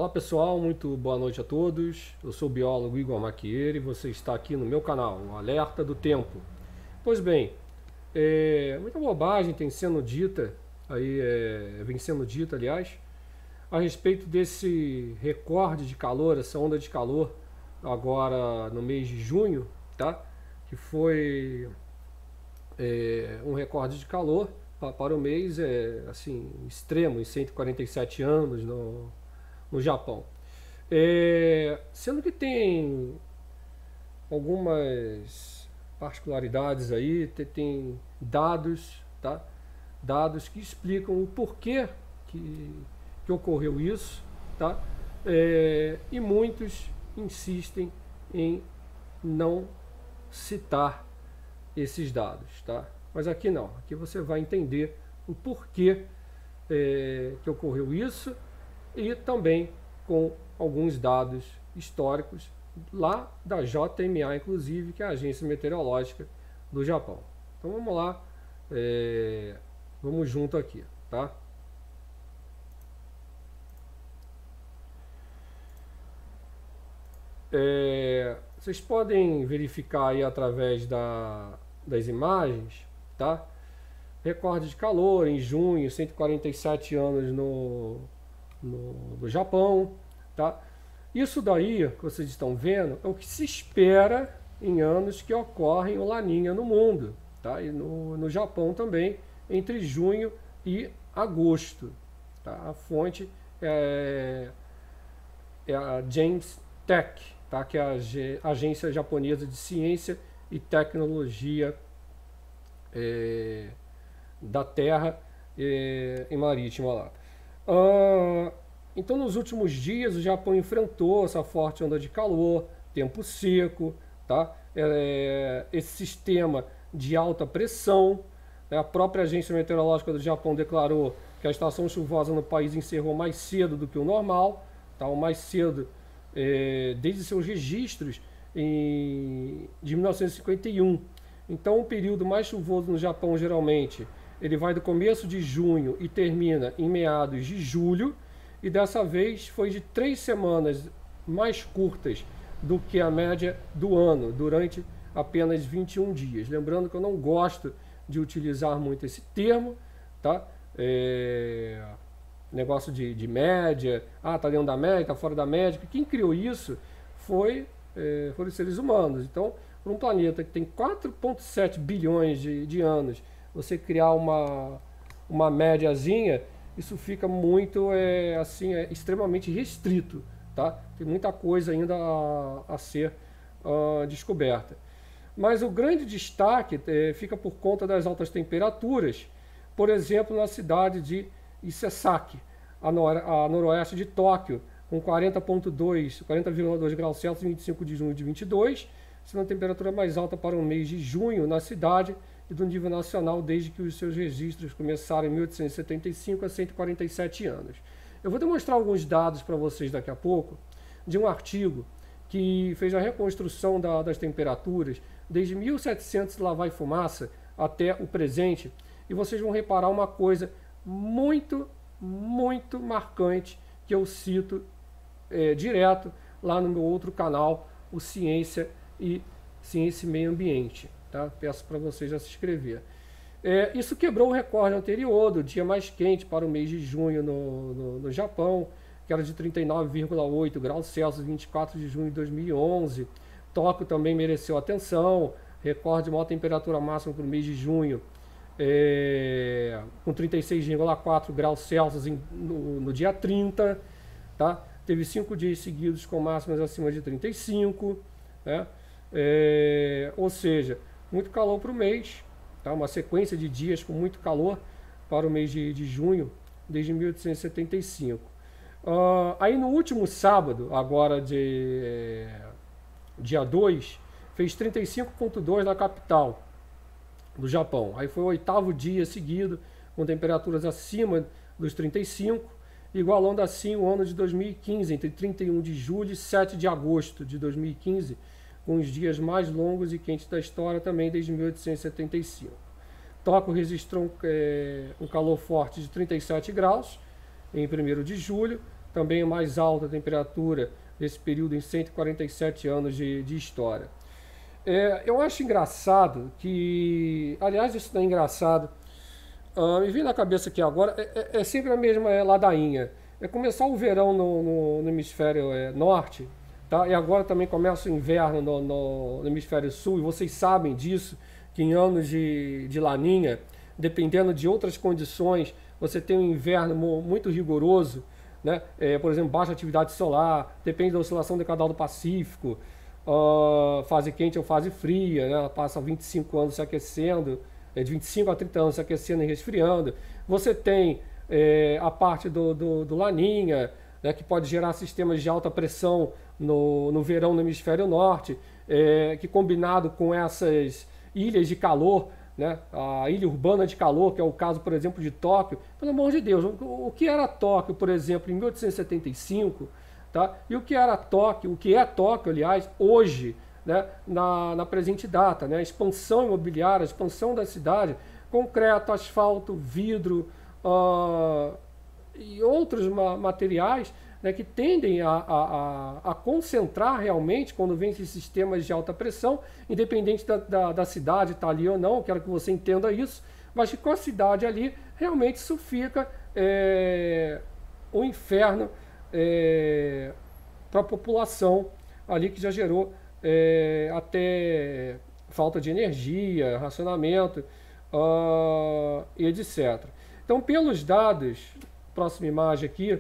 Olá pessoal, muito boa noite a todos. Eu sou o biólogo Igor Maquieri e você está aqui no meu canal, o Alerta do Tempo. Pois bem, muita bobagem tem sendo dita, vem sendo dita, aliás, a respeito desse recorde de calor, essa onda de calor, agora no mês de junho, tá? Que foi um recorde de calor para o mês assim, extremo, em 147 anos no Japão. Sendo que tem algumas particularidades aí, tem dados, tá? Dados que explicam o porquê que ocorreu isso, tá? E muitos insistem em não citar esses dados, tá? Mas aqui não, aqui você vai entender o porquê que ocorreu isso e também com alguns dados históricos lá da JMA, inclusive, que é a Agência Meteorológica do Japão. Então vamos lá, vamos junto aqui, tá? Vocês podem verificar aí através das imagens, tá? Recorde de calor em junho, 147 anos no Japão, tá? Isso daí que vocês estão vendo é o que se espera em anos que ocorrem o Laninha no mundo, tá? E no Japão também, entre junho e agosto, tá? A fonte é a James Tech, tá? Que é a Agência Japonesa de Ciência e Tecnologia da Terra e Marítima lá. Então, nos últimos dias, o Japão enfrentou essa forte onda de calor, tempo seco, tá? Esse sistema de alta pressão. A própria Agência Meteorológica do Japão declarou que a estação chuvosa no país encerrou mais cedo do que o normal, tá? O mais cedo desde seus registros de 1951. Então, o período mais chuvoso no Japão, geralmente, ele vai do começo de junho e termina em meados de julho. E dessa vez foi de 3 semanas mais curtas do que a média do ano, durante apenas 21 dias. Lembrando que eu não gosto de utilizar muito esse termo, tá? Negócio de média, tá dentro da média, tá fora da média. Quem criou isso foram os seres humanos. Então, para um planeta que tem 4,7 bilhões de anos, você criar uma médiazinha, isso fica muito, extremamente restrito, tá? Tem muita coisa ainda a ser descoberta. Mas o grande destaque fica por conta das altas temperaturas, por exemplo, na cidade de Isesaki, a noroeste de Tóquio, com 40,2 graus Celsius em 25 de junho de 22, sendo a temperatura mais alta para o mês de junho na cidade e do nível nacional desde que os seus registros começaram em 1875 a 147 anos. Eu vou demonstrar alguns dados para vocês daqui a pouco de um artigo que fez a reconstrução das temperaturas desde 1700 lá vai fumaça até o presente, e vocês vão reparar uma coisa muito, muito marcante que eu cito direto lá no meu outro canal, o Ciência e Meio Ambiente. Tá? Peço para vocês já se inscrever. Isso quebrou o recorde anterior do dia mais quente para o mês de junho no Japão, que era de 39,8 graus Celsius, 24 de junho de 2011. Tóquio também mereceu atenção, recorde de maior temperatura máxima para o mês de junho, com 36,4 graus Celsius no dia 30. Tá? Teve 5 dias seguidos com máximas acima de 35, né? Ou seja, muito calor para o mês, tá? Uma sequência de dias com muito calor para o mês de junho, desde 1875. Aí no último sábado, agora dia 2, fez 35,2 na capital do Japão. Aí foi o 8º dia seguido, com temperaturas acima dos 35, igualando assim o ano de 2015, entre 31 de julho e 7 de agosto de 2015, com os dias mais longos e quentes da história também desde 1875. Tóquio registrou um calor forte de 37 graus em 1º de julho, também a mais alta temperatura desse período em 147 anos de história. Eu acho engraçado que, aliás, isso não é engraçado, me vem na cabeça aqui agora, é sempre a mesma ladainha. É começar o verão no hemisfério norte, tá? E agora também começa o inverno no hemisfério sul, e vocês sabem disso, que em anos de laninha, dependendo de outras condições, você tem um inverno muito rigoroso, né? Por exemplo, baixa atividade solar, depende da oscilação decadal do Pacífico, fase quente ou fase fria, né? Ela passa 25 anos se aquecendo, de 25 a 30 anos se aquecendo e resfriando. Você tem a parte do Laninha, né, que pode gerar sistemas de alta pressão no verão no hemisfério norte, que combinado com essas ilhas de calor, né, a ilha urbana de calor, que é o caso, por exemplo, de Tóquio. Pelo amor de Deus, o que era Tóquio, por exemplo, em 1875, tá? E o que era Tóquio, o que é Tóquio, aliás, hoje, né, na presente data, né? A expansão imobiliária, a expansão da cidade, concreto, asfalto, vidro e outros materiais, né, que tendem a concentrar realmente, quando vem esses sistemas de alta pressão, independente da cidade estar ali ou não, quero que você entenda isso, mas que com a cidade ali, realmente isso fica um inferno para a população ali, que já gerou até falta de energia, racionamento e etc. Então, pelos dados, próxima imagem aqui,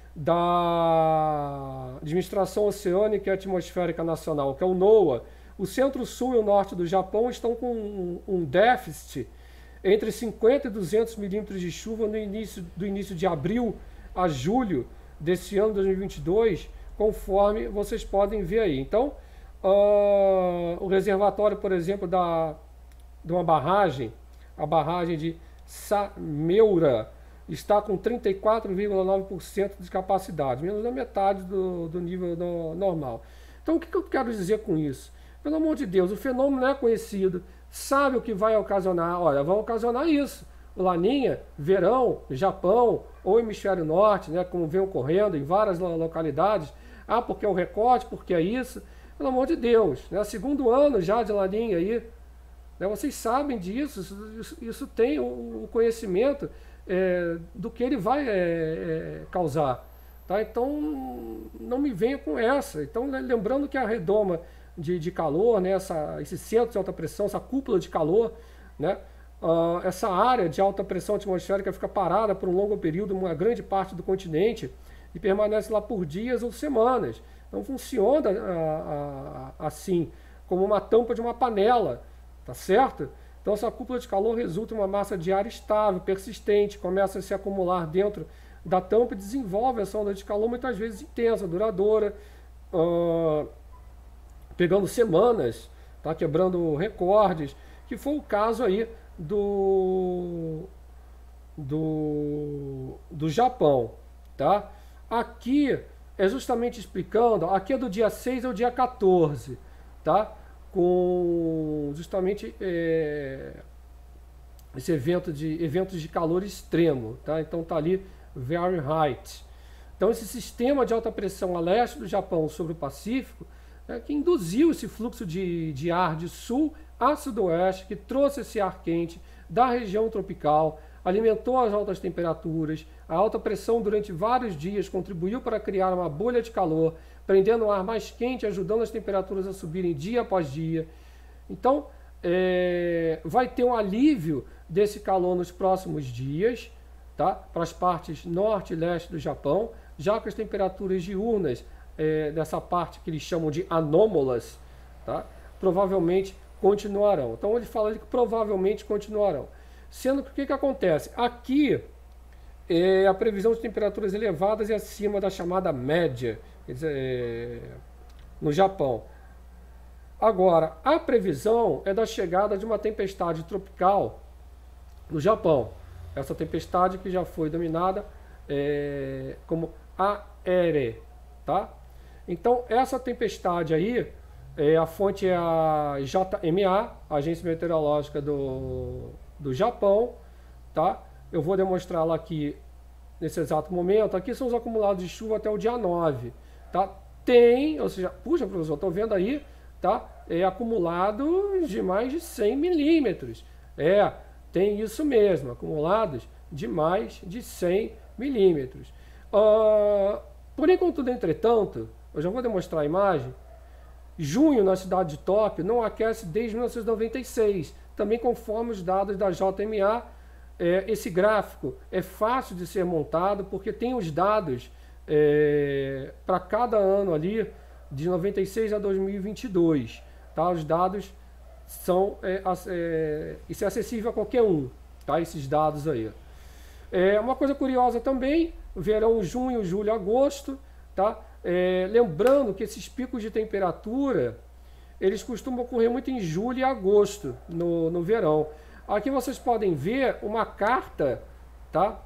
da Administração Oceânica e Atmosférica Nacional, que é o NOAA, o centro-sul e o norte do Japão estão com um déficit entre 50 e 200 milímetros de chuva do início de abril a julho desse ano 2022, conforme vocês podem ver aí. Então, o reservatório, por exemplo, de uma barragem, a barragem de Sameura, está com 34,9% de capacidade, menos da metade do nível normal. Então, o que eu quero dizer com isso? Pelo amor de Deus, o fenômeno não é conhecido, sabe o que vai ocasionar? Olha, vai ocasionar isso. O Laninha, verão, Japão ou hemisfério norte, né, como vem ocorrendo em várias localidades. Porque é o recorte, porque é isso. Pelo amor de Deus, né, segundo ano já de Laninha aí, né, vocês sabem disso, isso tem o conhecimento do que ele vai causar. Tá? Então, não me venha com essa. Então, lembrando que a redoma de calor, né, esse centro de alta pressão, essa cúpula de calor, né, essa área de alta pressão atmosférica fica parada por um longo período, uma grande parte do continente, e permanece lá por dias ou semanas. Então, funciona assim, como uma tampa de uma panela, tá certo? Então, essa cúpula de calor resulta em uma massa de ar estável, persistente, começa a se acumular dentro da tampa e desenvolve essa onda de calor, muitas vezes intensa, duradoura, pegando semanas, tá? Quebrando recordes, que foi o caso aí do Japão. Tá? Aqui é justamente explicando, aqui é do dia 6 ao dia 14, tá? Com justamente esse eventos de calor extremo, tá? Então tá ali very hot. Então esse sistema de alta pressão a leste do Japão sobre o Pacífico, que induziu esse fluxo de ar de sul a sudoeste, que trouxe esse ar quente da região tropical, alimentou as altas temperaturas, a alta pressão durante vários dias contribuiu para criar uma bolha de calor, prendendo o ar mais quente, ajudando as temperaturas a subirem dia após dia. Então, vai ter um alívio desse calor nos próximos dias, tá? Para as partes norte e leste do Japão, já que as temperaturas diurnas dessa parte que eles chamam de anômalas, tá? Provavelmente continuarão. Então, ele fala que provavelmente continuarão. Sendo que o que acontece? Aqui, a previsão de temperaturas elevadas é acima da chamada média, quer dizer, no Japão. Agora, a previsão é da chegada de uma tempestade tropical no Japão. Essa tempestade que já foi denominada como Aere, tá? Então, essa tempestade aí, a fonte é a JMA, Agência Meteorológica do Japão, tá? Eu vou demonstrá-la aqui nesse exato momento. Aqui são os acumulados de chuva até o dia 9, tá? Tem, ou seja, puxa, professor, estou vendo aí, tá? Acumulados de mais de 100 milímetros. Tem isso mesmo, acumulados de mais de 100 milímetros. Porém, contudo, entretanto, eu já vou demonstrar a imagem. Junho, na cidade de Tóquio, não aquece desde 1996. Também conforme os dados da JMA, esse gráfico é fácil de ser montado, porque tem os dados para cada ano ali, de 96 a 2022. Tá? Os dados são isso é acessível a qualquer um, tá? Esses dados aí. Uma coisa curiosa também, verão junho, julho, agosto, tá? Lembrando que esses picos de temperatura, eles costumam ocorrer muito em julho e agosto, no verão. Aqui vocês podem ver uma carta, tá?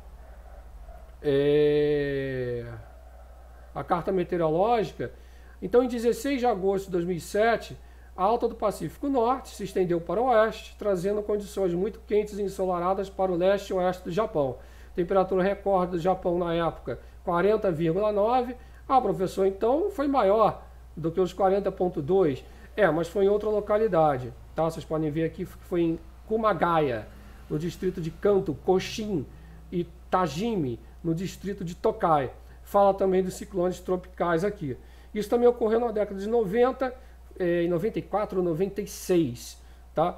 A carta meteorológica. Então, em 16 de agosto de 2007, a alta do Pacífico Norte se estendeu para o oeste, trazendo condições muito quentes e ensolaradas para o leste e oeste do Japão. Temperatura recorde do Japão na época, 40,9. Professor, então foi maior do que os 40,2. Mas foi em outra localidade, tá? Vocês podem ver aqui que foi em Kumagaya, no distrito de Kanto, Koshin, e Tajimi, no distrito de Tokai. Fala também dos ciclones tropicais aqui. Isso também ocorreu na década de 90, em 94 ou 96, tá?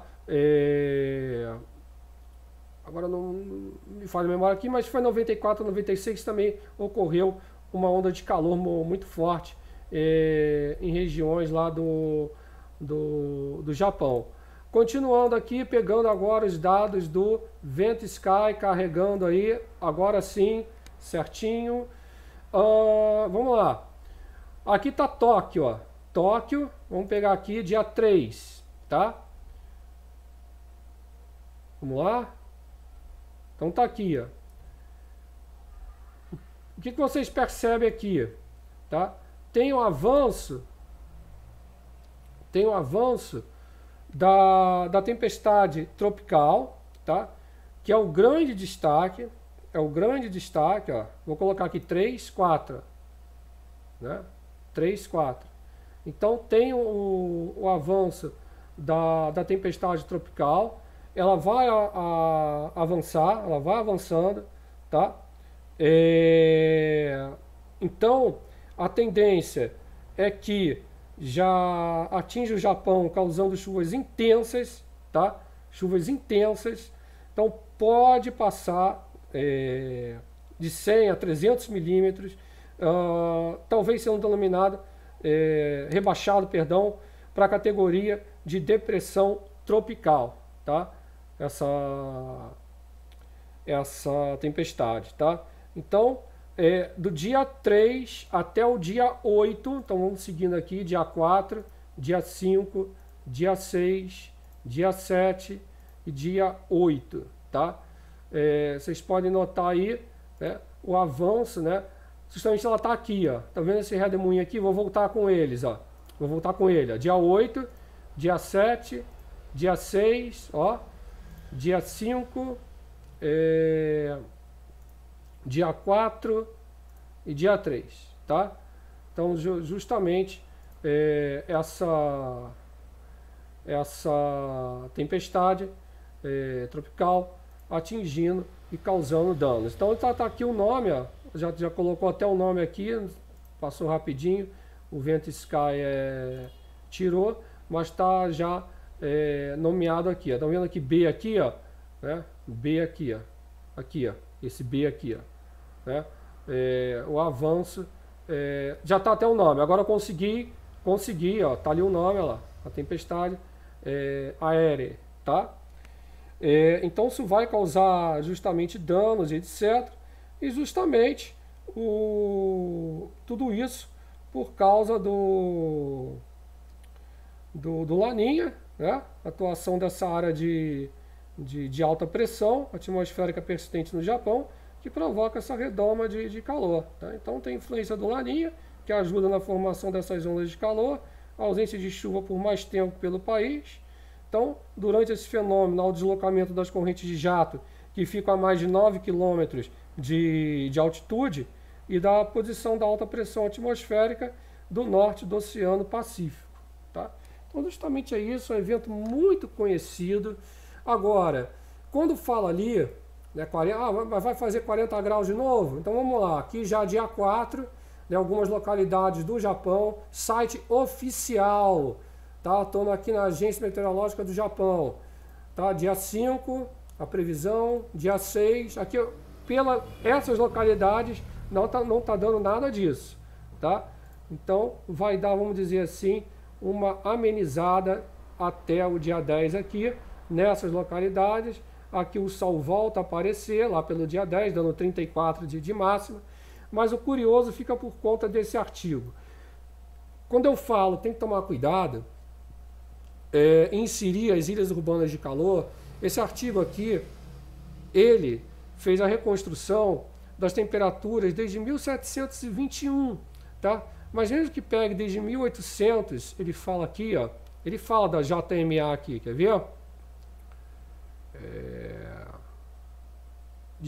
Agora não me falha a memória aqui, mas foi em 94 ou 96 também ocorreu uma onda de calor muito forte em regiões lá do Japão. Continuando aqui, pegando agora os dados do VentSky, carregando aí, agora sim, certinho. Vamos lá. Aqui está Tóquio, ó. Tóquio, vamos pegar aqui dia 3, tá? Vamos lá? Então tá aqui, ó. O que vocês percebem aqui, tá? Tem um avanço da tempestade tropical, tá? Que é o grande destaque, ó. Vou colocar aqui 3, 4, né? 3, 4. Então tem o avanço da tempestade tropical, ela vai avançar, ela vai avançando, tá? Então a tendência é que já atinge o Japão causando chuvas intensas, tá? Chuvas intensas, então pode passar de 100 a 300 milímetros, talvez sendo denominado, rebaixado, perdão, para a categoria de depressão tropical, tá? Essa tempestade, tá? Então, do dia 3 até o dia 8, então vamos seguindo aqui, dia 4, dia 5, dia 6, dia 7 e dia 8, tá? Vocês podem notar aí, né, o avanço, né? Justamente ela está aqui, ó. Tá vendo esse redemoinho aqui? Vou voltar com eles, ó. Vou voltar com ele, ó. Dia 8, dia 7, dia 6, ó. Dia 5, dia 4 e dia 3, tá? Então, justamente essa tempestade tropical atingindo e causando danos. Então, tá aqui o nome, ó. Já colocou até o nome aqui, passou rapidinho, o VentSky tirou, mas está já nomeado aqui. Estão vendo aqui B aqui, ó, né? B aqui, ó, aqui, ó, esse B aqui, ó, né? O avanço já está até o nome. Agora eu consegui, ó, tá ali o nome, ó lá, a tempestade aérea, tá? Então isso vai causar justamente danos, etc. E justamente tudo isso por causa do Laninha, né? Atuação dessa área de alta pressão atmosférica persistente no Japão, que provoca essa redoma de calor, tá? Então tem influência do Laninha, que ajuda na formação dessas ondas de calor, a ausência de chuva por mais tempo pelo país. Então, durante esse fenômeno, há o deslocamento das correntes de jato que ficam a mais de 9 quilômetros de altitude, e da posição da alta pressão atmosférica do norte do Oceano Pacífico. Tá? Então, justamente é isso, é um evento muito conhecido. Agora, quando fala ali, né, vai fazer 40 graus de novo? Então vamos lá, aqui já dia 4, né, algumas localidades do Japão, site oficial, tá? Estou aqui na Agência Meteorológica do Japão, tá? Dia 5, a previsão, dia 6, aqui essas localidades não tá dando nada disso, tá? Então vai dar, vamos dizer assim, uma amenizada até o dia 10 aqui, nessas localidades. Aqui o sol volta a aparecer lá pelo dia 10, dando 34 de máxima, mas o curioso fica por conta desse artigo. Quando eu falo, tem que tomar cuidado, inserir as ilhas urbanas de calor, esse artigo aqui, ele fez a reconstrução das temperaturas desde 1721, tá? Mas mesmo que pegue desde 1800, ele fala aqui, ó, ele fala da JMA aqui, quer ver? De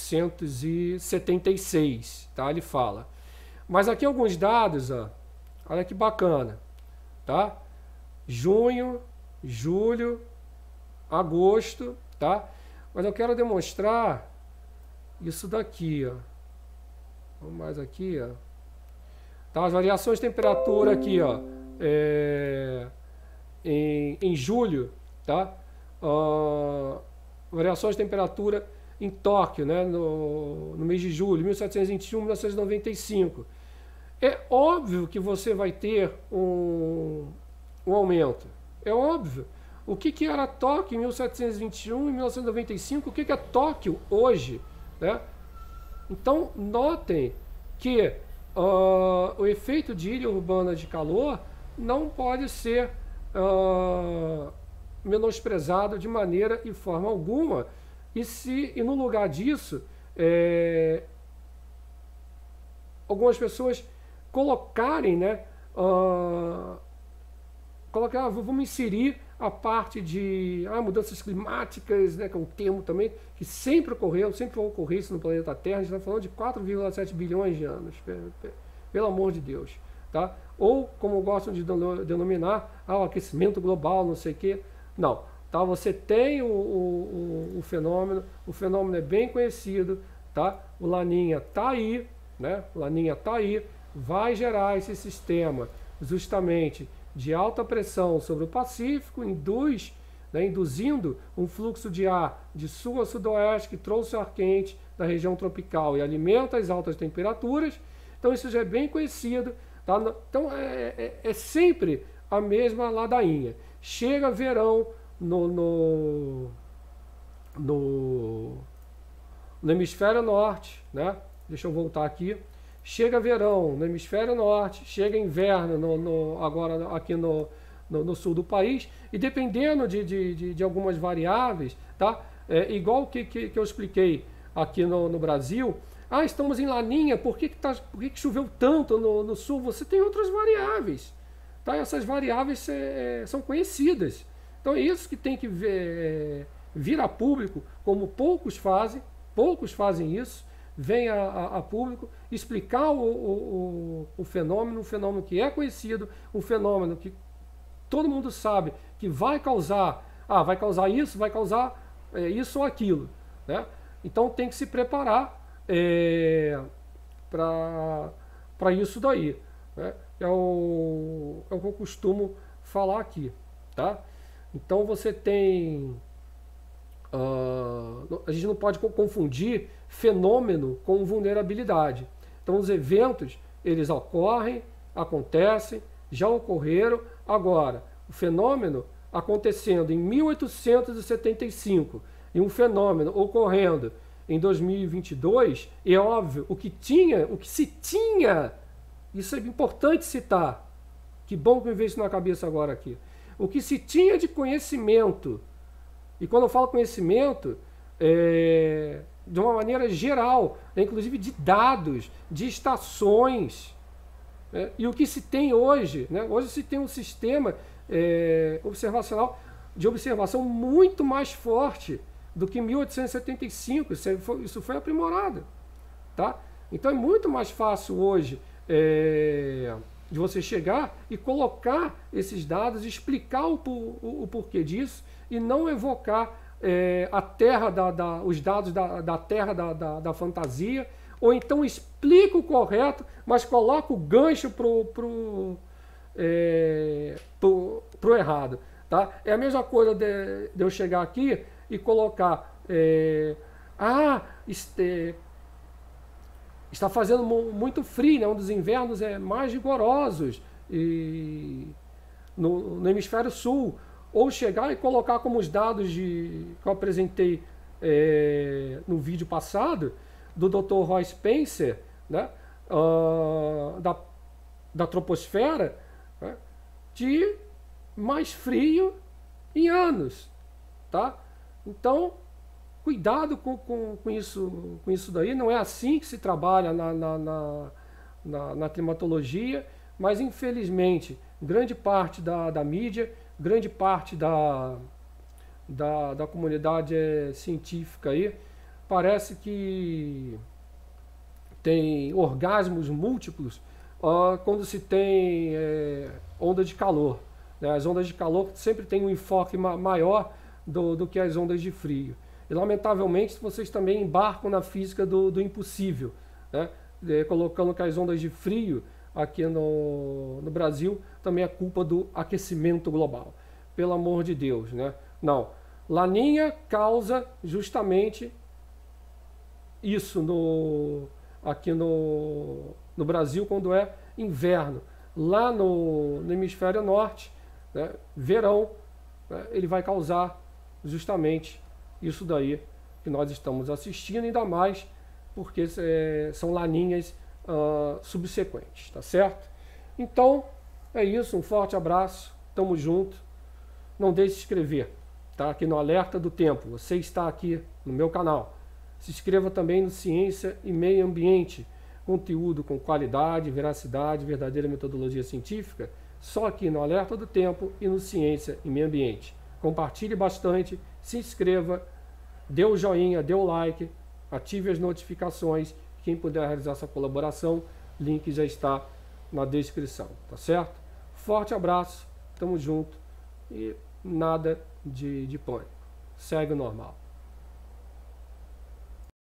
1876, tá? Ele fala. Mas aqui alguns dados, ó, olha que bacana, tá? Junho, julho, agosto, tá? Mas eu quero demonstrar isso daqui, ó. Vamos mais aqui, ó. Tá, as variações de temperatura aqui, ó, em julho, tá? Variações de temperatura em Tóquio, né? No mês de julho, 1721, 1995. É óbvio que você vai ter um aumento. É óbvio. O que era Tóquio em 1721 e 1995? O que é Tóquio hoje, né? Então, notem que o efeito de ilha urbana de calor não pode ser menosprezado de maneira e forma alguma. E no lugar disso, algumas pessoas colocarem, né, vamos inserir a parte de mudanças climáticas, né, que é um termo também que sempre ocorreu, sempre vai ocorrer isso no planeta Terra. A gente está falando de 4,7 bilhões de anos, pelo amor de Deus, tá? Ou, como gostam de denominar, o aquecimento global, não sei o quê. Não, tá? Você tem o fenômeno é bem conhecido, tá? O Laninha tá aí, né? O Laninha tá aí, vai gerar esse sistema justamente de alta pressão sobre o Pacífico, induzindo um fluxo de ar de sul a sudoeste que trouxe ar quente da região tropical e alimenta as altas temperaturas. Então isso já é bem conhecido, tá? Então é sempre a mesma ladainha. Chega verão no hemisfério norte, né? Deixa eu voltar aqui. Chega verão no hemisfério norte, chega inverno agora aqui no sul do país, e dependendo de algumas variáveis, tá? Igual que eu expliquei aqui no Brasil, estamos em Laninha, por que choveu tanto no sul? Você tem outras variáveis, tá? Essas variáveis são conhecidas. Então é isso que tem que vir a público, como poucos fazem isso. Vem a público explicar o fenômeno, um fenômeno que é conhecido, um fenômeno que todo mundo sabe que vai causar isso, vai causar isso ou aquilo, né? Então tem que se preparar para isso daí, né? É o que eu costumo falar aqui, tá? Então você tem... a gente não pode confundir fenômeno com vulnerabilidade. Então os eventos, eles acontecem, já ocorreram. Agora, o fenômeno acontecendo em 1875 e um fenômeno ocorrendo em 2022, é óbvio, o que se tinha, isso é importante citar, que bom que me veio isso na cabeça agora aqui, o que se tinha de conhecimento. E quando eu falo conhecimento, de uma maneira geral, inclusive de dados, de estações, e o que se tem hoje, né? Hoje se tem um sistema observacional de observação muito mais forte do que em 1875. Isso foi aprimorado, tá? Então é muito mais fácil hoje de você chegar e colocar esses dados, explicar o porquê disso e não evocar a terra os dados da terra da fantasia, ou então explica o correto, mas coloca o gancho pro errado, tá? É a mesma coisa de eu chegar aqui e colocar está fazendo muito frio, né? Um dos invernos mais rigorosos no hemisfério sul. Ou chegar e colocar como os dados que eu apresentei no vídeo passado, do Dr. Roy Spencer, né? Da troposfera, né? De mais frio em anos, tá? Então, cuidado com isso daí. Não é assim que se trabalha na climatologia, mas infelizmente grande parte da mídia, grande parte da comunidade científica aí parece que tem orgasmos múltiplos quando se tem onda de calor, né? As ondas de calor sempre têm um enfoque maior do que as ondas de frio. E, lamentavelmente, vocês também embarcam na física do impossível, né? Colocando que as ondas de frio aqui no Brasil também é culpa do aquecimento global. Pelo amor de Deus, né? Não. Laninha causa justamente isso aqui no Brasil quando é inverno. Lá no hemisfério norte, né, verão, né, ele vai causar justamente isso daí que nós estamos assistindo, ainda mais porque são laninhas subsequentes, tá certo? Então, é isso, um forte abraço, tamo junto, não deixe de se inscrever, tá? Aqui no Alerta do Tempo, você está aqui no meu canal, se inscreva também no Ciência e Meio Ambiente, conteúdo com qualidade, veracidade, verdadeira metodologia científica, só aqui no Alerta do Tempo e no Ciência e Meio Ambiente. Compartilhe bastante, se inscreva, dê o joinha, dê o like, ative as notificações. Quem puder realizar essa colaboração, link já está na descrição, tá certo? Forte abraço, tamo junto e nada de pânico. Segue o normal.